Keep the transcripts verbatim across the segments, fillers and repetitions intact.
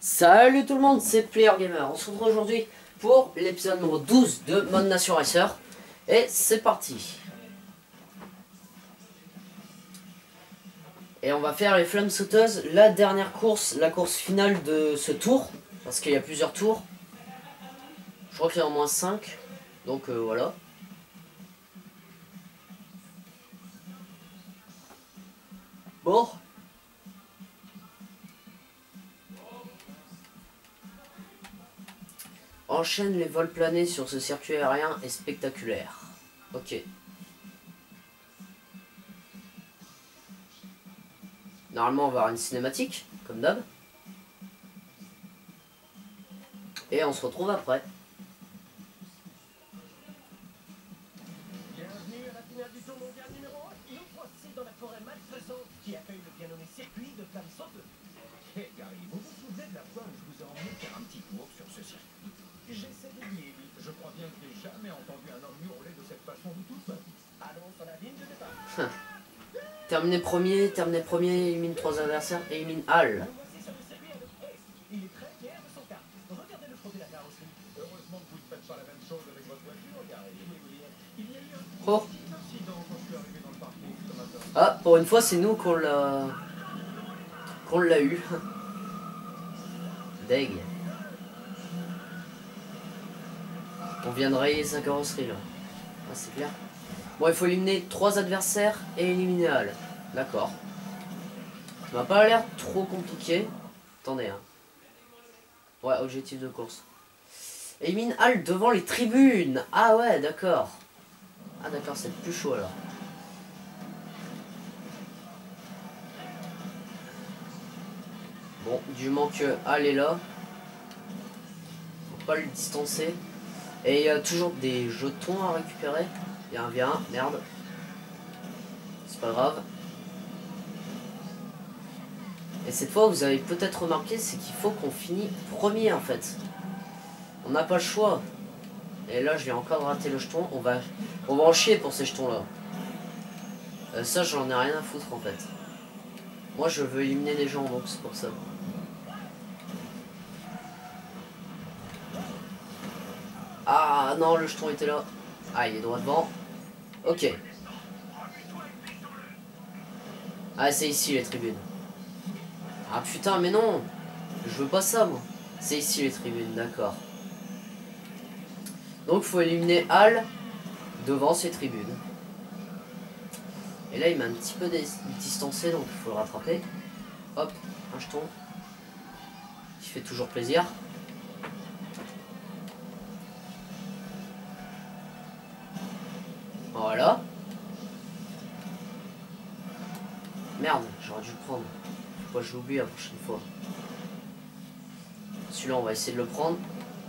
Salut tout le monde, c'est Player Gamer. On se retrouve aujourd'hui pour l'épisode numéro douze de Mode Nation Racer. Et c'est parti. Et on va faire les flammes sauteuses, la dernière course, la course finale de ce tour. Parce qu'il y a plusieurs tours. Je crois qu'il y en a au moins cinq. Donc euh, voilà. Bon. Enchaîne les vols planés sur ce circuit aérien est spectaculaire. Ok. Normalement on va avoir une cinématique, comme d'hab. Et on se retrouve après. Bienvenue à la finale du tour mondial numéro un. Nous voici dans la forêt malfaisante qui accueille le bien nommé circuit de flammes sauteuses. Hé Gary, vous vous souvenez de la fois où je vous ai emmené faire un petit tour sur ce circuit? J'essaie de nier, je crois bien que je n'ai jamais entendu un homme hurler de cette façon de toute ma vie. Allons sur la ligne de départ. Terminé premier, terminé premier, élimine trois adversaires, élimine Hal. Nous voici sur le circuit avec Ace. Il est très fier de son car. Regardez-le frotter la carrosserie. Heureusement que vous ne faites pas la même chose avec votre voiture, Gary. Il y a eu un Oh. petit incident quand je suis arrivé dans le parking ce matin. Ah, pour une fois c'est nous qu'on l'a... qu'on l'a eu. Deg. On vient de rayer sa carrosserie là. Ah, c'est clair. Bon, il faut éliminer trois adversaires et éliminer Hal. D'accord. Ça m'a pas l'air trop compliqué. Attendez, hein. Ouais, objectif de course. Élimine Hal devant les tribunes. Ah ouais, d'accord. Ah d'accord, c'est plus chaud alors. Bon, du moment que Hal est là, faut pas le distancer. Et il y a toujours des jetons à récupérer. Il y a un V un, merde. C'est pas grave. Et cette fois, vous avez peut-être remarqué, c'est qu'il faut qu'on finisse premier en fait. On n'a pas le choix. Et là, je vais encore rater le jeton. On va, on va en chier pour ces jetons là. Euh, ça, j'en ai rien à foutre en fait. Moi, je veux éliminer des gens, donc c'est pour ça. Ah non, le jeton était là. Ah, il est droit devant. Ok. Ah, c'est ici les tribunes. Ah putain, mais non. Je veux pas ça, moi. C'est ici les tribunes, d'accord. Donc, il faut éliminer Hal devant ces tribunes. Et là, il m'a un petit peu distancé, donc il faut le rattraper. Hop, un jeton. Qui fait toujours plaisir. Voilà. Merde, j'aurais dû le prendre. Faut pas que je l'oublie la prochaine fois. Celui-là, on va essayer de le prendre.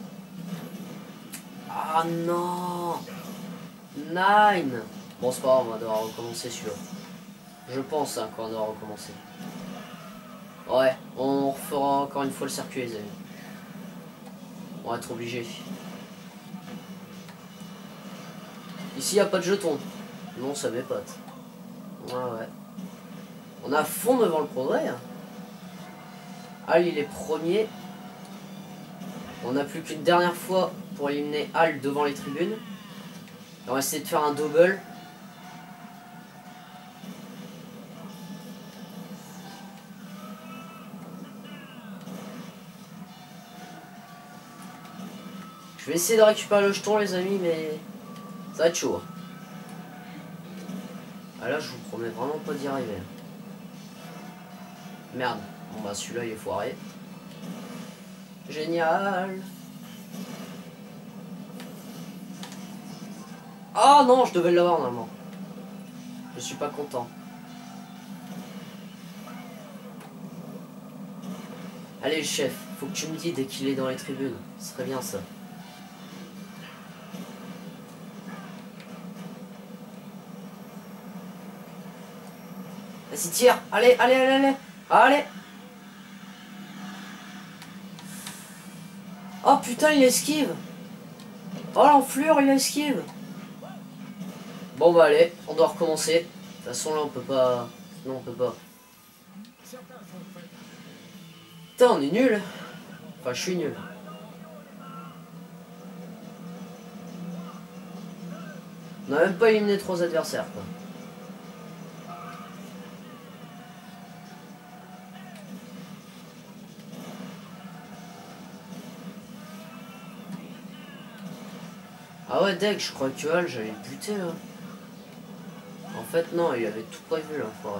Ah non. Nine. Bon, c'est pas grave, on va devoir recommencer celui-là. Je pense hein, qu'on doit recommencer. Ouais, on refera encore une fois le circuit, les amis. On va être obligé. Ici, il n'y a pas de jetons. Non, ça m'épate. Ouais, ouais. On est à fond devant le progrès. Hein. Hal, il est premier. On n'a plus qu'une dernière fois pour éliminer Hal devant les tribunes. Et on va essayer de faire un double. Je vais essayer de récupérer le jeton, les amis, mais ça va être chaud. Ah là, je vous promets vraiment pas d'y arriver. Merde. Bon bah celui-là, il est foiré. Génial. Ah non, je devais l'avoir normalement. Je suis pas content. Allez, le chef, faut que tu me dis dès qu'il est dans les tribunes. Ce serait bien ça. Vas-y, tire. Allez, allez, allez, allez. Allez. Oh putain, il esquive. Oh l'enflure, il esquive. Bon bah allez, on doit recommencer. De toute façon là on peut pas... Non on peut pas. Putain, on est nul. Enfin, je suis nul. On n'a même pas éliminé trois adversaires, quoi. Ah ouais, Deg, je crois que Hal, j'allais le buter, là. En fait, non, il avait tout prévu, l'enfoiré.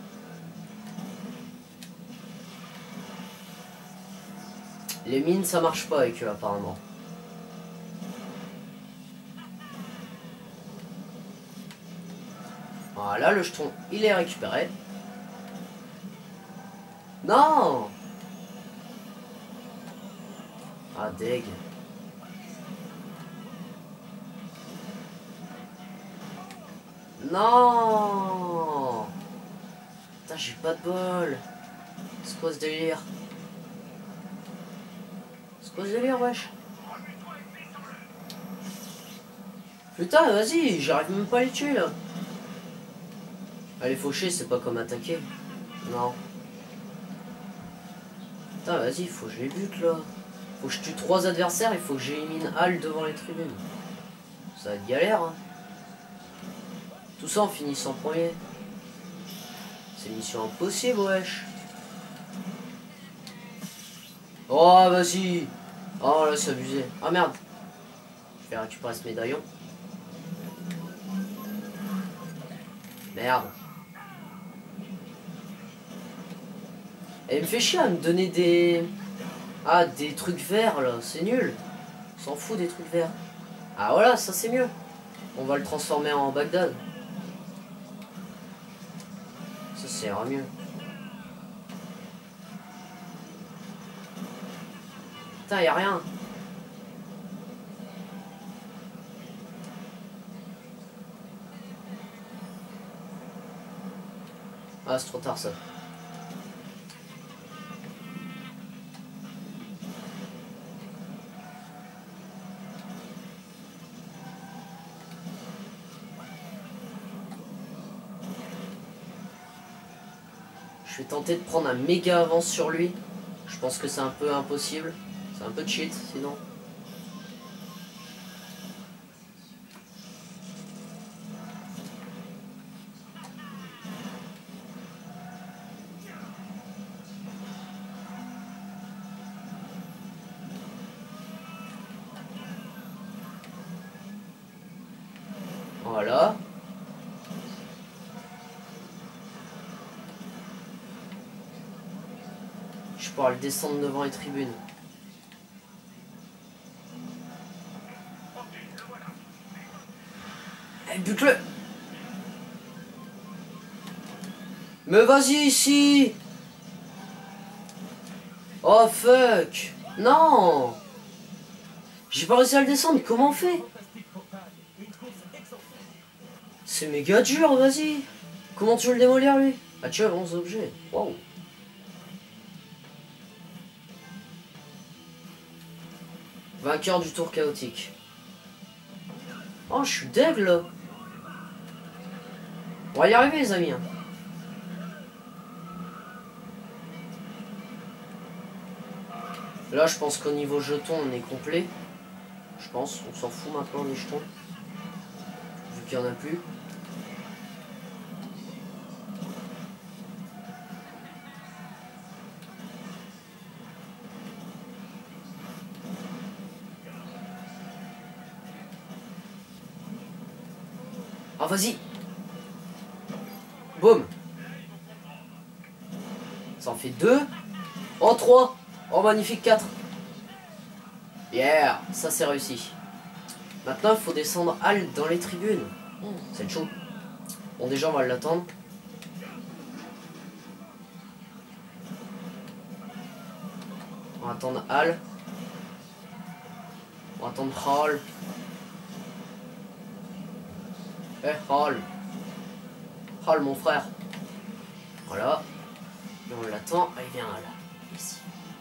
Les mines, ça marche pas avec eux, apparemment. Voilà, le jeton, il est récupéré. Non! Ah, deg. Non! Putain, j'ai pas de bol. C'est quoi ce délire? C'est quoi ce délire, wesh? Putain, vas-y, j'arrive même pas à les tuer, là. Allez, faucher, c'est pas comme attaquer. Non. Putain, vas-y, faut que je les bute, là. Faut que je tue trois adversaires, il faut que j'élimine Hal devant les tribunes. Ça va être galère, hein. Tout ça en finissant premier. C'est mission impossible, wesh. Oh, vas-y. Oh, là, c'est abusé. Ah, merde. Je vais récupérer ce médaillon. Merde. Et il me fait chier à me donner des... Ah, des trucs verts, là. C'est nul. On s'en fout des trucs verts. Ah, voilà, ça, c'est mieux. On va le transformer en Bagdad. Ça, c'est mieux. Putain, y'a rien. Ah, c'est trop tard, ça. Je vais tenter de prendre un méga avance sur lui. Je pense que c'est un peu impossible. C'est un peu cheat, sinon. Voilà. Je pourrais le descendre devant les tribunes. Eh, bute-le! Mais vas-y ici! Oh fuck! Non! J'ai pas réussi à le descendre, comment on fait? C'est méga dur, vas-y! Comment tu veux le démolir lui? Ah tu as onze objets. Waouh! Vainqueur du tour chaotique. Oh, je suis deg là. On va y arriver les amis. Hein. Là, je pense qu'au niveau jeton, on est complet. Je pense, on s'en fout maintenant des jetons. Vu qu'il n'y en a plus. Ah, vas-y. Boum. Ça en fait deux. Oh, trois. Oh, magnifique, quatre. Yeah, ça c'est réussi. Maintenant, il faut descendre Hal dans les tribunes. Mmh, c'est chaud. Bon, déjà, on va l'attendre. On va attendre Hal. On va attendre Hal. Eh, hey, Hal. Hal, mon frère. Voilà. Et on l'attend. Ah, il vient Hal. Ici.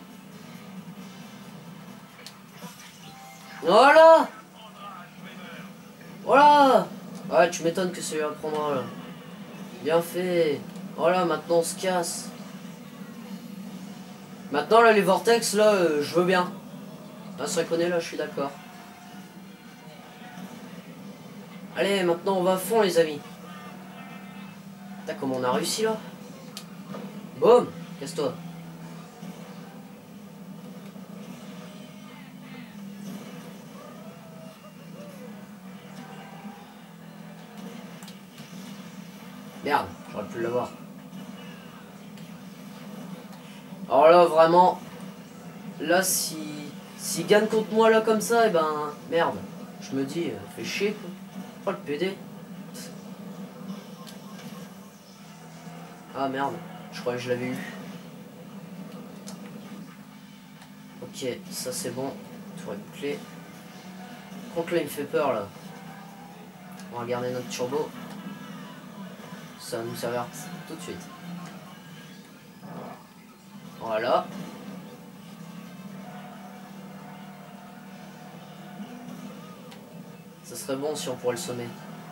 Voilà. Voilà. Ouais, tu m'étonnes que celui-là prendra là. Bien fait. Voilà, maintenant on se casse. Maintenant, là, les vortex, là, euh, je veux bien. Ah, ça connaît, là, je suis d'accord. Allez, maintenant, on va à fond, les amis. Putain, comment on a réussi, là? Boum! Casse-toi. Merde, j'aurais pu l'avoir. Alors là, vraiment, là, si s'il gagne contre moi, là, comme ça, et eh ben, merde. Je me dis, euh, fait chier, quoi. Oh, le P D. Ah, merde. Je croyais que je l'avais eu. Ok, ça, c'est bon. Tour est bouclé. Contre là, il me fait peur, là. On va garder notre turbo. Ça va nous servir tout de suite. Voilà. Ça serait bon si on pourrait le sommer.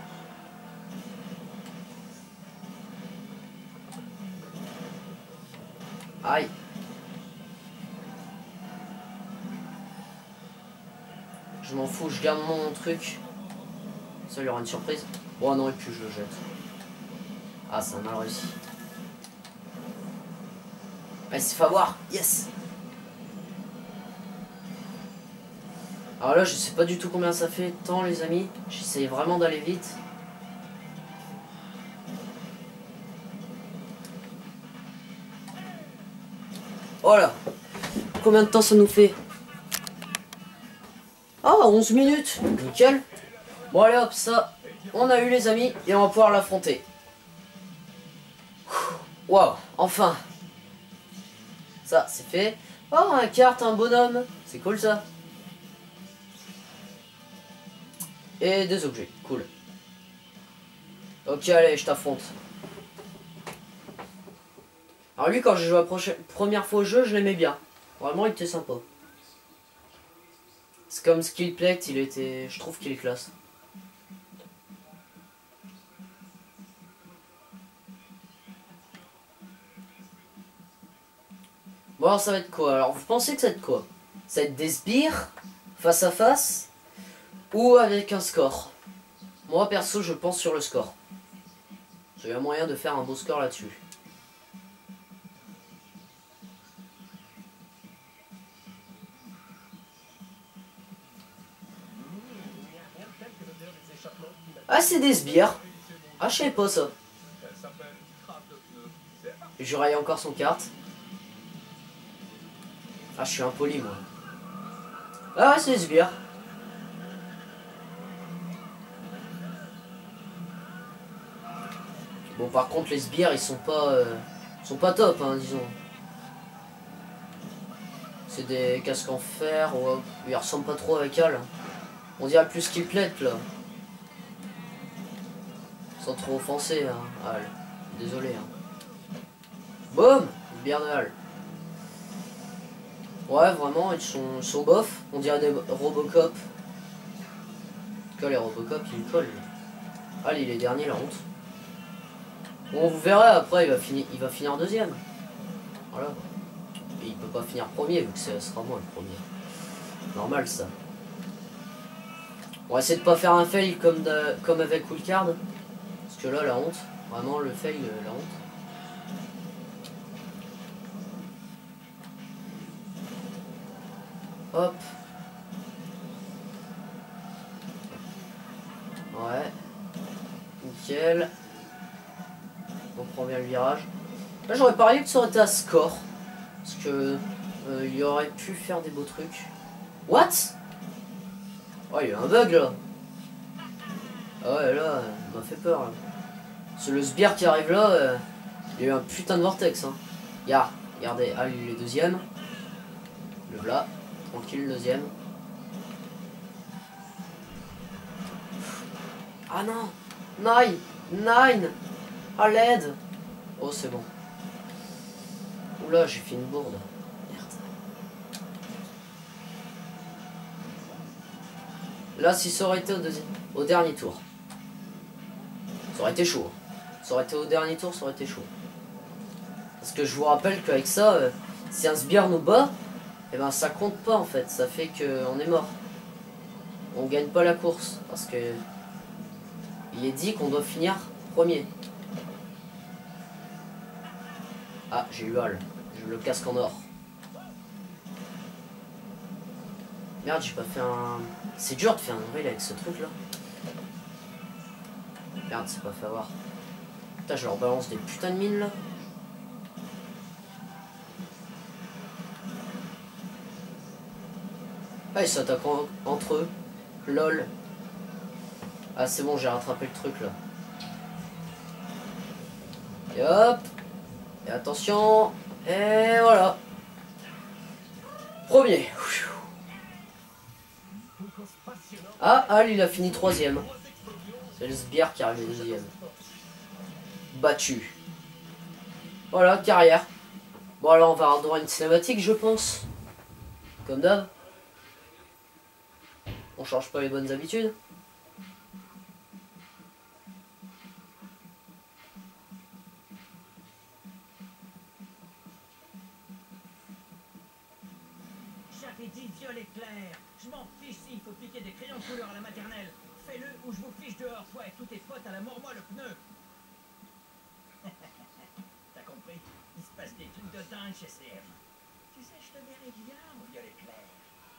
Aïe. Je m'en fous, je garde mon truc. Ça, il y aura une surprise. Oh non, et puis je le jette. Ah, ça a mal réussi. Allez, c'est fait avoir. Yes. Alors là, je sais pas du tout combien ça fait de temps, les amis. J'essaye vraiment d'aller vite. Voilà. Combien de temps ça nous fait? Ah, onze minutes. Nickel. Bon, allez hop, ça, on a eu, les amis, et on va pouvoir l'affronter. Waouh, enfin. Ça, c'est fait. Oh, un carte, un bonhomme. C'est cool, ça. Et des objets. Cool. Ok, allez, je t'affronte. Alors lui, quand j'ai joué la première fois au jeu, je l'aimais bien. Vraiment, il était sympa. C'est comme Skillplate, il était... Je trouve qu'il est classe. Bon, alors ça va être quoi? Alors, vous pensez que ça va être quoi? Ça va être des sbires, face à face, ou avec un score? Moi, perso, je pense sur le score. J'ai un moyen de faire un beau score là-dessus. Ah, c'est des sbires. Ah, je savais pas ça. J'aurais encore son carte. Ah, je suis impoli, moi. Ah, ouais, c'est des sbires. Bon, par contre, les sbires, ils sont pas... Euh, sont pas top, hein, disons. C'est des casques en fer. Ouais, ils ressemblent pas trop avec elle. On dirait plus qu'il plaît, là. Sans trop offenser, hein. Ah, désolé, hein. Boum! Sbire de Hal. Ouais, vraiment, ils sont, ils sont bof. On dirait des Robocop. En tout cas, les Robocop, ils collent. Ah, il est dernier, la honte. Bon, vous verrez, après, il va, finir, il va finir deuxième. Voilà. Et il peut pas finir premier, vu que ce sera moi le premier. Normal, ça. On va essayer de pas faire un fail comme, de, comme avec Wildcard. Parce que là, la honte. Vraiment, le fail, la honte. Hop. Ouais. Nickel. On prend bien le virage. Là, j'aurais parié que ça aurait été à score. Parce que euh, il aurait pu faire des beaux trucs. What? Oh, il y a eu un bug là. Ah ouais, là, il m'a fait peur. Là. C'est le sbire qui arrive là. Euh, il y a eu un putain de vortex. Hein. Y'a, regardez, ah, il est deuxième. Le voilà. Tranquille, deuxième. Ah non! Nine! Nine! À l'aide! Oh, c'est bon. Oula, j'ai fait une bourde. Merde. Là, si ça aurait été au, deuxième, au dernier tour, ça aurait été chaud. Ça aurait été au dernier tour, ça aurait été chaud. Parce que je vous rappelle qu'avec ça, euh, Si un sbire nous bat, et ben ça compte pas en fait, ça fait qu'on est mort. On gagne pas la course parce que il est dit qu'on doit finir premier. Ah, j'ai eu Hal, j'ai le casque en or. Merde, j'ai pas fait un... C'est dur de faire un rail avec ce truc là. Merde, c'est pas fait avoir. Putain, je leur balance des putains de mines là. Ah, ils s'attaquent en... entre eux. Lol. Ah, c'est bon, j'ai rattrapé le truc là. Et hop. Et attention. Et voilà. Premier. Ah, Al, il a fini troisième. C'est le sbire qui arrive deuxième. Battu. Voilà, carrière. Bon, alors on va avoir droit à une cinématique, je pense. Comme d'hab. On change pas les bonnes habitudes. J'avais dit violet clair. Je m'en fiche s'il faut piquer des crayons de couleur à la maternelle. Fais-le ou je vous fiche dehors, toi et tous tes potes à la mort-moi le pneu. T'as compris? Il se passe des trucs de dingue chez C M. Tu sais, je te verrai bien, mon violet clair.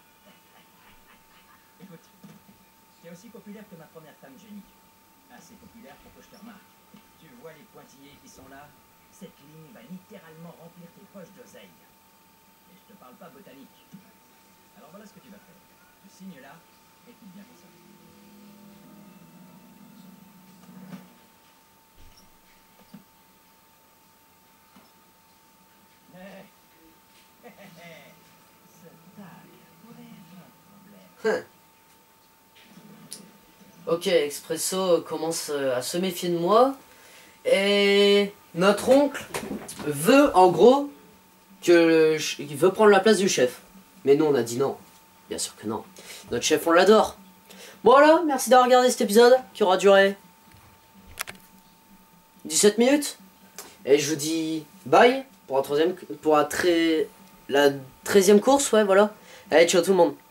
Écoute, t'es aussi populaire que ma première femme génie. Assez populaire pour que je te remarque. Tu vois les pointillés qui sont là? Cette ligne va littéralement remplir tes poches d'oseille. Et je te parle pas botanique. Alors voilà ce que tu vas faire. Tu signes là et tu viens comme ça. Ce tag pourrait être un problème. Ok, Expresso commence à se méfier de moi. Et notre oncle veut en gros que il veut prendre la place du chef. Mais nous on a dit non. Bien sûr que non. Notre chef on l'adore. Bon voilà, merci d'avoir regardé cet épisode qui aura duré dix-sept minutes. Et je vous dis bye pour la troisième, pour la, très, la treizième course, ouais voilà. Allez, ciao tout le monde.